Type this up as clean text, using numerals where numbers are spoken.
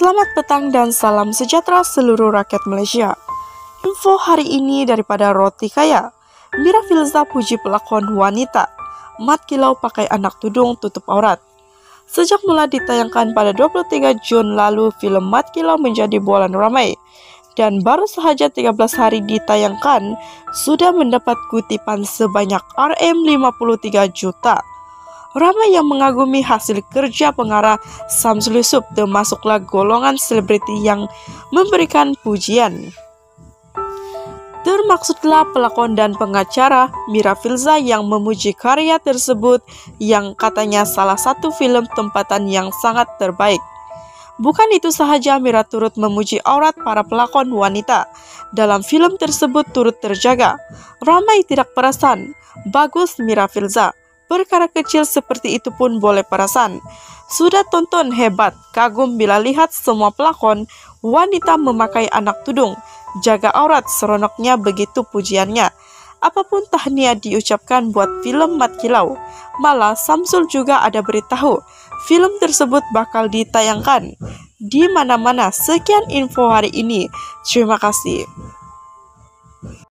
Selamat petang dan salam sejahtera seluruh rakyat Malaysia. Info hari ini daripada Roti Kaya. Mira Filzah puji pelakon wanita. Mat Kilau pakai anak tudung tutup aurat. Sejak mula ditayangkan pada 23 Jun lalu, filem Mat Kilau menjadi bualan ramai. Dan baru sahaja 13 hari ditayangkan, sudah mendapat kutipan sebanyak RM53 juta. Ramai yang mengagumi hasil kerja pengarah Samsul Yusup, termasuklah golongan selebriti yang memberikan pujian. Termaksudlah pelakon dan pengacara Mira Filzah yang memuji karya tersebut yang katanya salah satu filem tempatan yang sangat terbaik. Bukan itu sahaja, Mira turut memuji aurat para pelakon wanita dalam film tersebut turut terjaga. Ramai tidak perasan, bagus Mira Filzah. Perkara kecil seperti itu pun boleh perasan. Sudah tonton hebat, kagum bila lihat semua pelakon wanita memakai anak tudung. Jaga aurat, seronoknya begitu pujiannya. Apapun tahniah diucapkan buat film Mat Kilau. Malah Samsul juga ada beritahu film tersebut bakal ditayangkan di mana-mana. Sekian info hari ini. Terima kasih.